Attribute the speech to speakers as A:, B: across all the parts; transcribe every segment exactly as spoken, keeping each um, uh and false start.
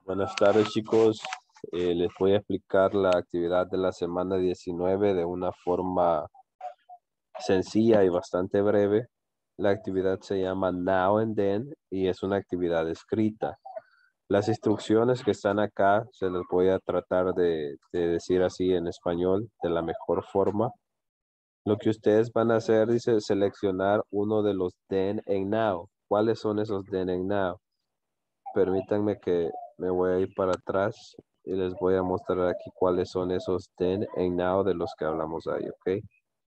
A: Buenas tardes, chicos. Eh, les voy a explicar la actividad de la semana diecinueve de una forma sencilla y bastante breve. La actividad se llama Now and Then y es una actividad escrita. Las instrucciones que están acá se las voy a tratar de, de decir así en español de la mejor forma. Lo que ustedes van a hacer, dice, seleccionar uno de los then and now. ¿Cuáles son esos then and now? Permítanme que me voy a ir para atrás y les voy a mostrar aquí cuáles son esos then and now de los que hablamos ahí, ¿ok?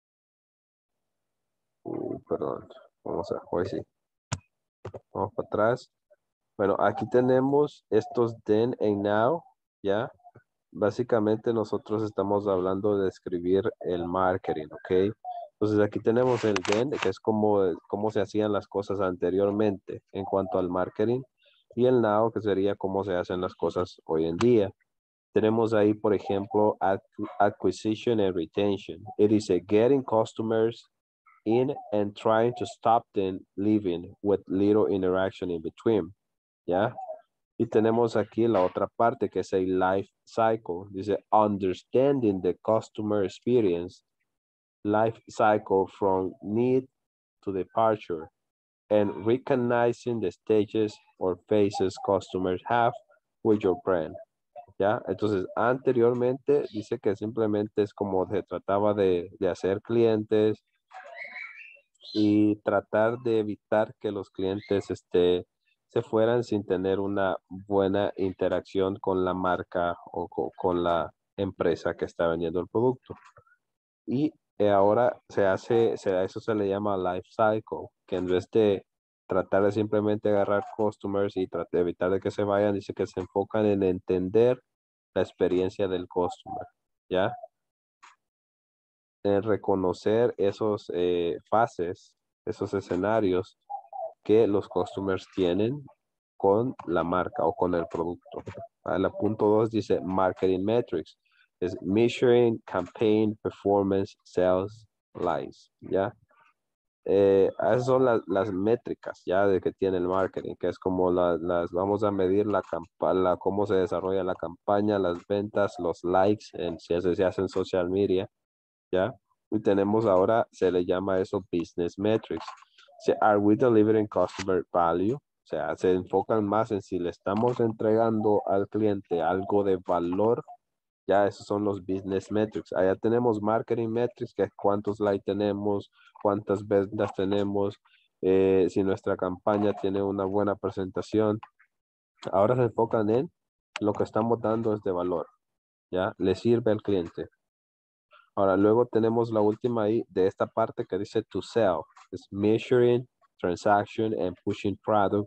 A: Uh, perdón, vamos a, hoy sí, vamos para atrás. Bueno, aquí tenemos estos then and now, ¿ya? Básicamente nosotros estamos hablando de escribir el marketing, ¿ok? Entonces aquí tenemos el then, que es como, cómo se hacían las cosas anteriormente en cuanto al marketing, y el now, que sería cómo se hacen las cosas hoy en día. Tenemos ahí, por ejemplo, acquisition and retention. It is a getting customers in and trying to stop them leaving with little interaction in between, ¿ya? Y tenemos aquí la otra parte que es el life cycle. Dice, understanding the customer experience, life cycle from need to departure, and recognizing the stages or phases customers have with your brand. ¿Ya? Entonces, anteriormente dice que simplemente es como se trataba de, de hacer clientes y tratar de evitar que los clientes este, se fueran sin tener una buena interacción con la marca o co- con la empresa que está vendiendo el producto. Y eh, ahora se hace, se, a eso se le llama life cycle, que en vez de tratar de simplemente agarrar customers y tratar de evitar de que se vayan, dice que se enfocan en entender la experiencia del customer, ¿ya? En reconocer esos eh, fases, esos escenarios que los customers tienen con la marca o con el producto. A la punto dos dice marketing metrics, es measuring campaign performance, sales, likes, ¿ya? Eh, esas son las, las métricas ya de que tiene el marketing, que es como la- las, vamos a medir la campaña, cómo se desarrolla la campaña, las ventas, los likes, en, si se, se hace en social media, ¿ya? Y tenemos ahora, se le llama eso business metrics. O sea, are we delivering customer value? O sea, se enfocan más en si le estamos entregando al cliente algo de valor. Ya esos son los business metrics. Allá tenemos marketing metrics, que es cuántos likes tenemos, cuántas ventas tenemos, eh, si nuestra campaña tiene una buena presentación. Ahora se enfocan en lo que estamos dando es de valor, ¿ya? Le sirve al cliente. Ahora, luego tenemos la última ahí de esta parte que dice to sell. Es measuring, transaction, and pushing product.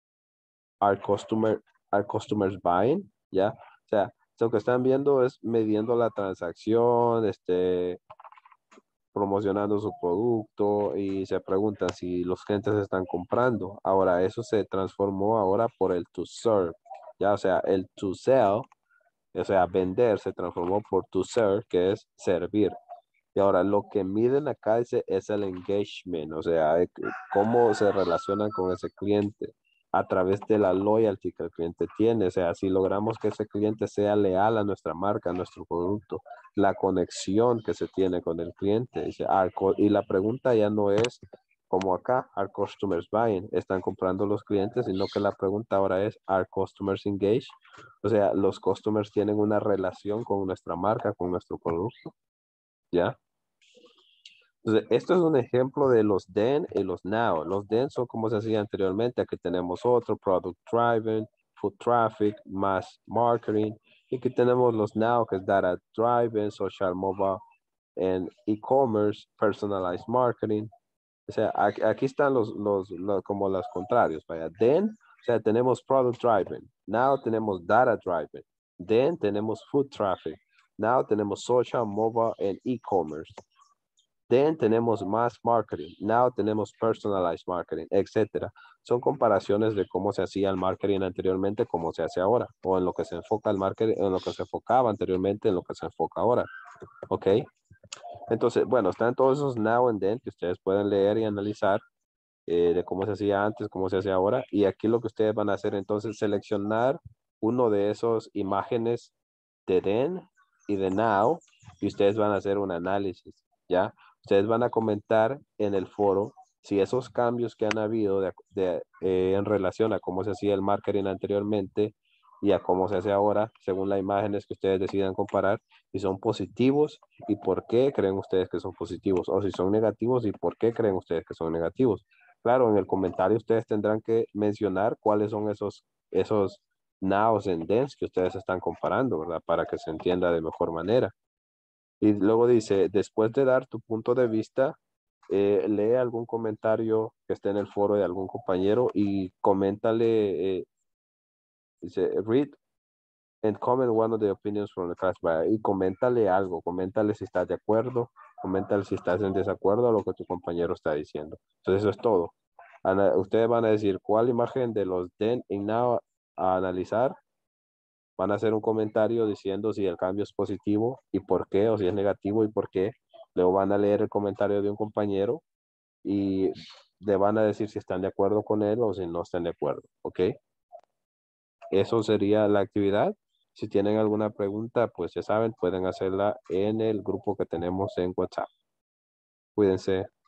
A: Our customer, our customers buying, ¿ya? O sea, lo que están viendo es midiendo la transacción, este, promocionando su producto y se preguntan si los clientes están comprando. Ahora, eso se transformó ahora por el to serve, ¿ya? O sea, el to sell, o sea, vender se transformó por to serve, que es servir. Y ahora lo que miden acá es, es el engagement, o sea, de que- cómo se relacionan con ese cliente a través de la loyalty que el cliente tiene. O sea, si logramos que ese cliente sea leal a nuestra marca, a nuestro producto, la conexión que se tiene con el cliente. Dice, "Are cu-" y la pregunta ya no es como acá, are customers buying? ¿Están comprando los clientes? Sino que la pregunta ahora es, are customers engaged? O sea, los customers tienen una relación con nuestra marca, con nuestro producto, ¿ya? Entonces, esto es un ejemplo de los then y los now. Los then son como se hacía anteriormente. Aquí tenemos otro, product driven, food traffic, mass marketing. Y aquí tenemos los now, que es data driven, social mobile, and e-commerce, personalized marketing. O sea, aquí, aquí están los, los, los, como los contrarios. Vaya, then, o sea, tenemos product driven. Now tenemos data driven. Then tenemos food traffic. Now tenemos social, mobile, and e-commerce. Then tenemos mass marketing. Now tenemos personalized marketing, etcétera. Son comparaciones de cómo se hacía el marketing anteriormente, cómo se hace ahora, o en lo que se enfoca el marketing, en lo que se enfocaba anteriormente, en lo que se enfoca ahora. ¿Ok? Entonces, bueno, están todos esos now and then que ustedes pueden leer y analizar eh, de cómo se hacía antes, cómo se hace ahora. Y aquí lo que ustedes van a hacer entonces, seleccionar uno de esos imágenes de then y de now y ustedes van a hacer un análisis, ¿ya? Ustedes van a comentar en el foro si esos cambios que han habido de, de, eh, en relación a cómo se hacía el marketing anteriormente y a cómo se hace ahora, según las imágenes que ustedes decidan comparar, si son positivos y por qué creen ustedes que son positivos, o si son negativos y por qué creen ustedes que son negativos. Claro, en el comentario ustedes tendrán que mencionar cuáles son esos, esos nows and thens que ustedes están comparando, ¿verdad? Para que se entienda de mejor manera. Y luego dice, después de dar tu punto de vista, eh, lee algún comentario que esté en el foro de algún compañero y coméntale, eh, dice, read and comment one of the opinions from the class. Y coméntale algo, coméntale si estás de acuerdo, coméntale si estás en desacuerdo a lo que tu compañero está diciendo. Entonces eso es todo. Ana, ustedes van a decir cuál imagen de los then y now a analizar. Van a hacer un comentario diciendo si el cambio es positivo y por qué, o si es negativo y por qué. Luego van a leer el comentario de un compañero y le van a decir si están de acuerdo con él o si no están de acuerdo, ¿ok? Eso sería la actividad. Si tienen alguna pregunta, pues ya saben, pueden hacerla en el grupo que tenemos en WhatsApp. Cuídense.